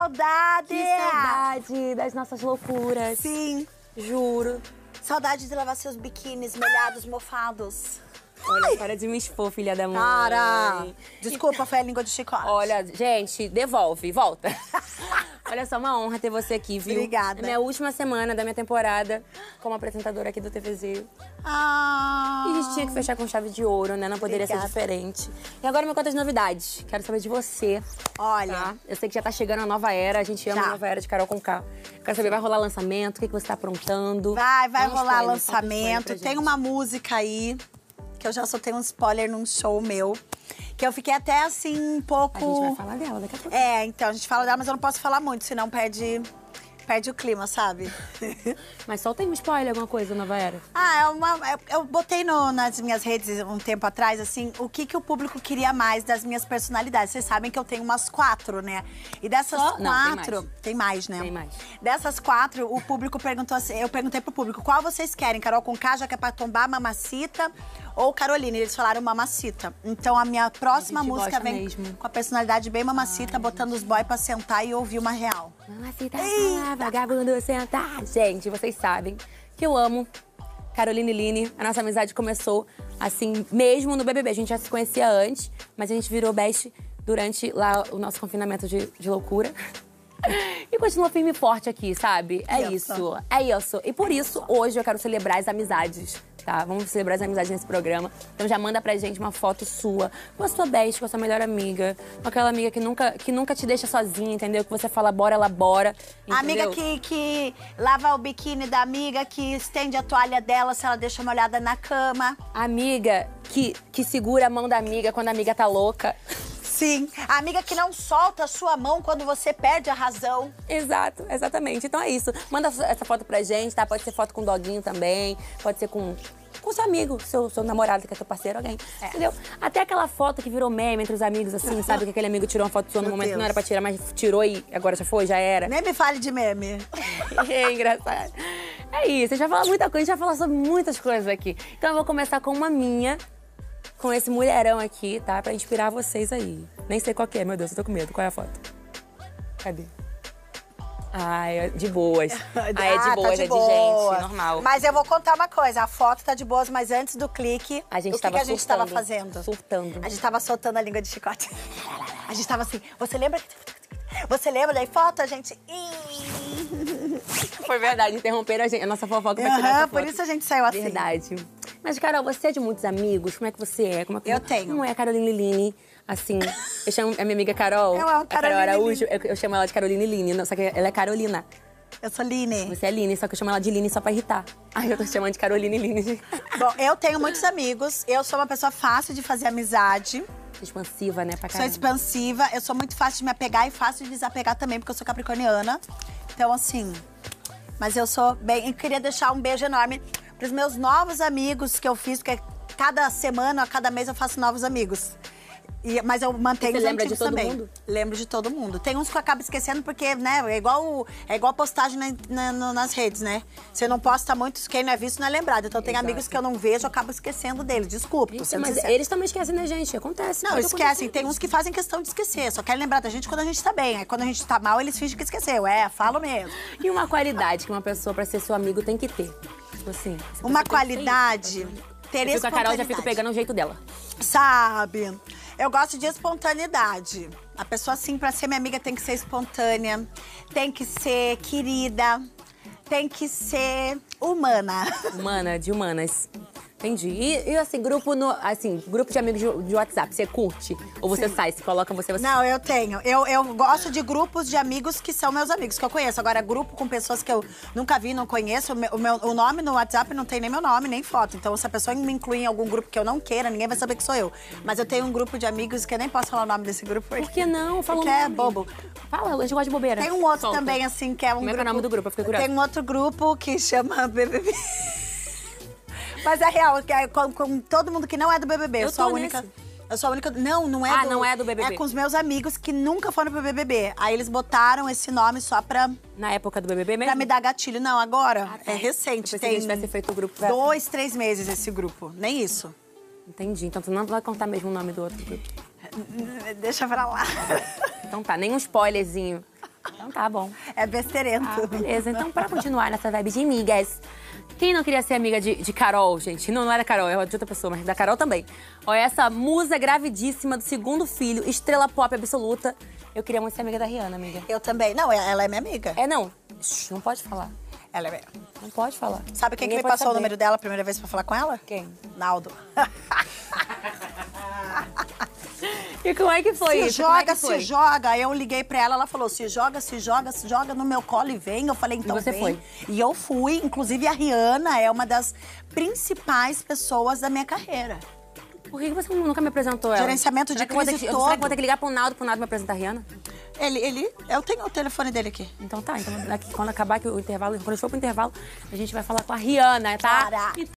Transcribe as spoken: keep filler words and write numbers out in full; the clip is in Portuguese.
Saudade! Que saudade das nossas loucuras. Sim. Juro. Saudade de lavar seus biquínis molhados, mofados. Olha, para de me expor, filha da mãe. Para! Desculpa, foi a língua de chicote. Olha, gente, devolve, volta. Olha só, uma honra ter você aqui, viu? Obrigada. É minha última semana da minha temporada como apresentadora aqui do T V Z. Ah. E a gente tinha que fechar com chave de ouro, né? Não poderia Obrigada. ser diferente. E agora me conta as novidades. Quero saber de você. Olha. Tá? Eu sei que já tá chegando a nova era, a gente ama Já. a nova era de Carol Conká. Quero saber, vai rolar lançamento? O que, que você tá aprontando? Vai, vai Dá um rolar spoiler, solta um spoiler lançamento. pra Tem gente. uma música aí, que eu já soltei um spoiler num show meu. Que eu fiquei até assim, um pouco... A gente vai falar dela daqui a pouco. É, então, a gente fala dela, mas eu não posso falar muito, senão perde, perde o clima, sabe? Mas solta aí um spoiler, alguma coisa, nova era. Ah, é uma, é- eu botei no- nas minhas redes um tempo atrás, assim, o que, que o público queria mais das minhas personalidades. Vocês sabem que eu tenho umas quatro, né? E dessas Só? Não, tem quatro... mais. Tem mais, né? Tem mais. Dessas quatro, o público perguntou assim... Eu perguntei pro público, qual vocês querem? Carol Conká, já que é pra tombar, Mamacita ou Carolina? Eles falaram Mamacita. Então, a minha próxima A gente música gosta vem mesmo. com a personalidade bem Mamacita, botando os boys pra sentar e ouvir uma real. Mamacita, tá, vagabundo, sentar. Gente, vocês sabem que eu amo Carolina e Line. A nossa amizade começou assim, mesmo no B B B. A gente já se conhecia antes, mas a gente virou best durante lá o nosso confinamento de, de loucura. E continua firme e forte aqui, sabe? É Isso. isso, é isso. E por isso, hoje eu quero celebrar as amizades, tá? Vamos celebrar as amizades nesse programa. Então já manda pra gente uma foto sua, com a sua best, com a sua melhor amiga, com aquela amiga que nunca, que nunca te deixa sozinha, entendeu? Que você fala bora, ela bora. A amiga entendeu? que, que lava o biquíni da amiga, que estende a toalha dela se ela deixa molhada na cama. Amiga que, que segura a mão da amiga quando a amiga tá louca. Sim. A amiga que não solta a sua mão quando você perde a razão. Exato, exatamente. Então é isso. Manda essa foto pra gente, tá? Pode ser foto com doguinho também, pode ser com, com seu amigo, seu, seu namorado, que é seu parceiro, alguém. É. Entendeu? Até aquela foto que virou meme entre os amigos, assim, sabe? Que aquele amigo tirou uma foto sua no Meu momento que não Deus. era pra tirar, mas tirou e agora já foi, já era. Nem me fale de meme. É engraçado. É isso, a gente vai falar muita coisa, a gente vai falar sobre muitas coisas aqui. Então eu vou começar com uma minha, com esse mulherão aqui, tá? Pra inspirar vocês aí. Nem sei qual que é, meu Deus, eu tô com medo. Qual é a foto? Cadê? Ai, é de boas. Ah, é de Ah, boas, tá é de boa. gente, normal. Mas eu vou contar uma coisa, a foto tá de boas, mas antes do clique, A gente o que, tava que a gente tava surtando, fazendo? surtando. A gente tava soltando a língua de chicote. A gente tava assim, você lembra que... Você lembra daí foto? A gente... Foi verdade, interromperam a, gente, a nossa fofoca pra tirar Aham, essa por foto. isso a gente saiu assim. Verdade. Mas, Carol, você é de muitos amigos? Como é que você é? Como é que, Eu tenho. Como é a Caroline Line? Assim, eu chamo a minha amiga Carol. Eu amo a Carol Caroline Araújo, eu, eu chamo ela de Caroline Line, não, só que ela é Carolina. Eu sou Line. Você é Line, só que eu chamo ela de Line só pra irritar. Ai, eu tô chamando de Caroline Line. Bom, eu tenho muitos amigos, eu sou uma pessoa fácil de fazer amizade, Expansiva, né, pra sou caramba. expansiva, eu sou muito fácil de me apegar e fácil de desapegar também, porque eu sou capricorniana. Então, assim, mas eu sou bem... Eu queria deixar um beijo enorme pros meus novos amigos que eu fiz, porque cada semana, a cada mês eu faço novos amigos. E- mas eu mantenho E os você lembra de antigos todo também. mundo? Lembro de todo mundo. Tem uns que eu acabo esquecendo porque, né, é igual, é igual postagem na- na- no- nas redes, né? Você não posta muito, quem não é visto não é lembrado. Então tem Exato. amigos que eu não vejo, eu acabo esquecendo deles. Desculpa, tô Gente, sendo mas sincera. eles também esquecem da gente, acontece. Não, pode esquecem. acontecer. Tem uns que fazem questão de esquecer. Só querem lembrar da gente quando a gente tá bem. Aí quando a gente tá mal, eles fingem que esqueceu. É, falo mesmo. E uma qualidade que uma pessoa, pra ser seu amigo, tem que ter. Tipo assim. essa Uma pessoa tem que ter qualidade, isso. ter Eu fico com a Carol, já fico espontaneidade. pegando o jeito dela. Sabe? Eu gosto de espontaneidade. A pessoa, assim, pra ser minha amiga, tem que ser espontânea, tem que ser querida, tem que ser humana. Humana, de humanas. Entendi. E, e, assim, grupo no. Assim, grupo de amigos de, de WhatsApp, você curte? Ou você sai, se coloca você, você. Não, eu tenho. Eu, eu gosto de grupos de amigos que são meus amigos, que eu conheço. Agora, grupo com pessoas que eu nunca vi, não conheço, o, meu, o, meu- o nome no WhatsApp não tem nem meu nome, nem foto. Então, se a pessoa me inclui em algum grupo que eu não queira, ninguém vai saber que sou eu. Mas eu tenho um grupo de amigos que eu nem posso falar o nome desse grupo. Por que não? Fala Porque um é nome. bobo. Fala, a gente gosta de bobeira. Tem um outro Solta. também, assim, que é um Como é que grupo... é o nome do grupo? Eu fiquei curiosa. Tem um outro grupo que chama B B B. Mas é real, que é com, com todo mundo que não é do B B B. Eu, Eu sou a tô única... nesse. Eu sou a única... Não, não é Ah, do... não é do B B B. É com os meus amigos que nunca foram pro B B B. Aí eles botaram esse nome só pra, Na época do B B B mesmo? pra me dar gatilho. Não, agora Ah, tá. é recente. Eu pensei que a gente Tem tivesse feito o grupo pra... dois, três meses esse grupo. Nem isso. Entendi. Então tu não vai contar mesmo o nome do outro grupo. Deixa pra lá. Então tá, nem um spoilerzinho. Então tá bom. É besteirento. Ah, beleza. Então, pra continuar nessa vibe de amigas, quem não queria ser amiga de, de Carol, gente? Não, não era Carol, é de outra pessoa, mas da Carol também. Olha, essa musa gravidíssima do segundo filho, estrela pop absoluta. Eu queria muito ser amiga da Rihanna, amiga. Eu também. Não, ela é minha amiga. É, não. Shhh, não pode falar. Ela é minha. Não pode falar. Sabe quem que Ninguém me pode passou saber. o número dela a primeira vez pra falar com ela? Quem? Naldo. E como é que foi se isso? joga, Como é que foi? se joga. Eu liguei pra ela, ela falou, se joga, se joga, se joga no meu colo e vem. Eu falei, então E você vem. foi? E eu fui. Inclusive, a Rihanna é uma das principais pessoas da minha carreira. Por que você nunca me apresentou ela? Gerenciamento de Será que eu vou ter crise que- todo. Será que eu vou ter que ligar pro Naldo, pro Naldo me apresentar a Rihanna? Ele, ele, eu tenho o telefone dele aqui. Então tá, então daqui, quando acabar aqui o intervalo, quando a gente for pro intervalo, a gente vai falar com a Rihanna, tá? Para.